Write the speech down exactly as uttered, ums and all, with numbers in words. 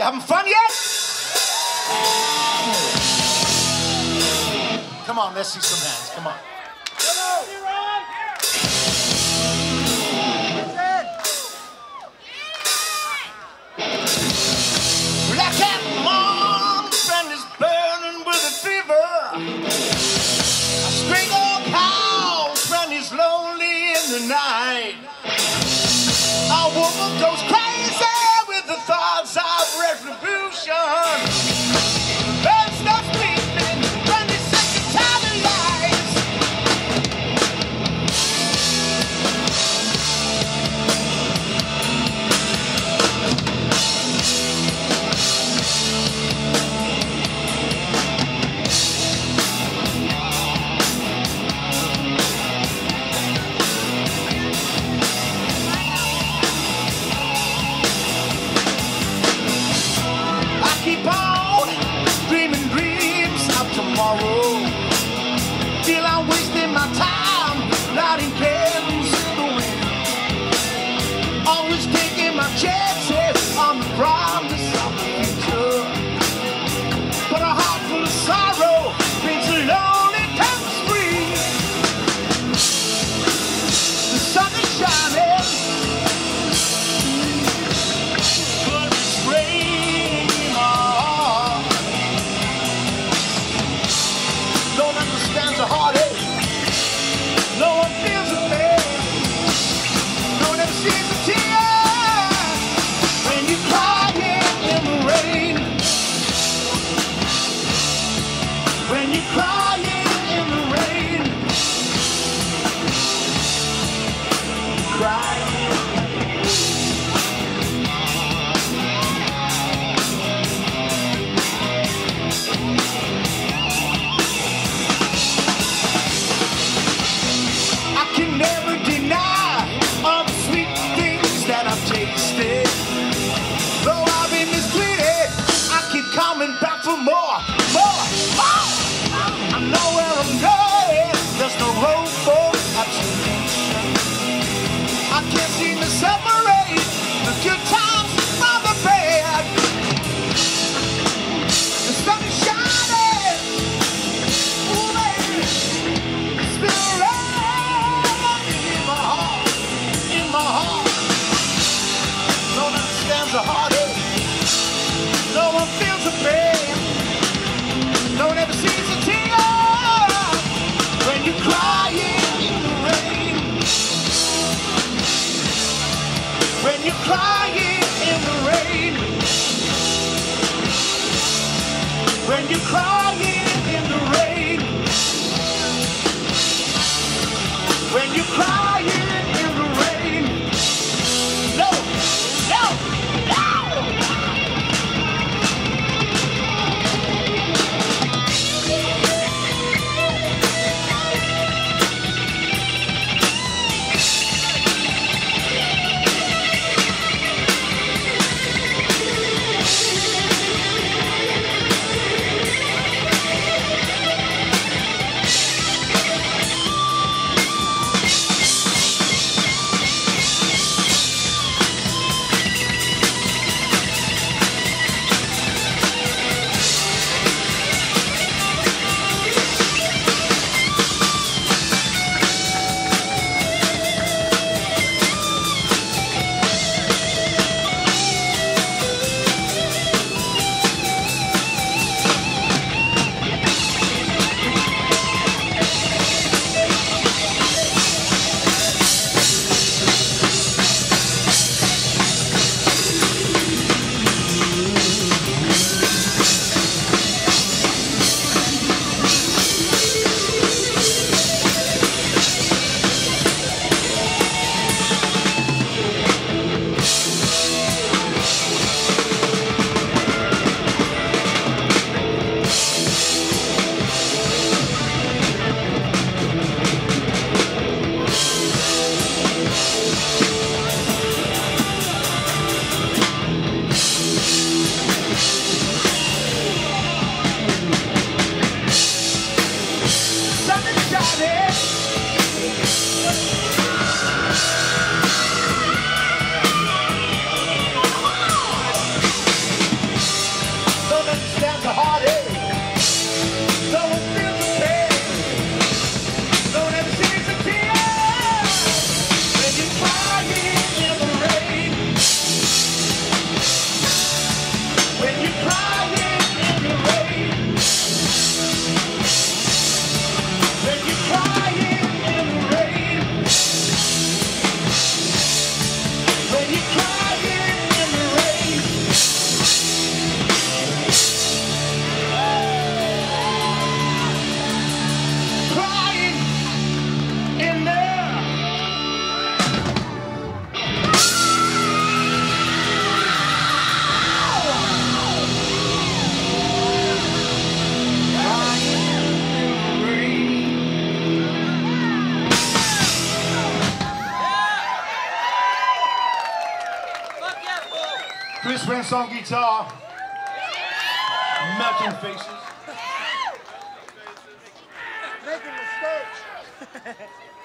having fun yet? Come on, let's see some hands. Come on. Black cat mom, friend is burning with a fever. A string of cows, friend is lonely in the night. A woman goes crazy with the thoughts of retribution. Birds not sleeping, friend is sick and tired of lies. Keep on dreaming dreams of tomorrow, till I'm wasting my time lighting candles in the wind, always taking my chances on the promise of the future. But a heart full of sorrow brings a lonely tapestry. The sun is shining, but it's raining. The heartache, no one feels the pain, no one ever sees the tears when you're crying in the rain, when you're crying in the rain, crying. Never deny all the sweet things that I've tasted. Though I've been mistreated, I keep coming back for more, more, more. I know where I'm going, there's no road for absolution. I can't seem to separate the good times from the bad. The sun is shining, ooh baby, it's been right. My heart, no one understands the heartache, no one feels the pain, no one ever sees the tears when you're crying in the rain, when you're crying in the rain, when you're crying in the rain, when you're crying in the rain. No, no, no! Chris Wentz on guitar. Melting faces. Making mistakes.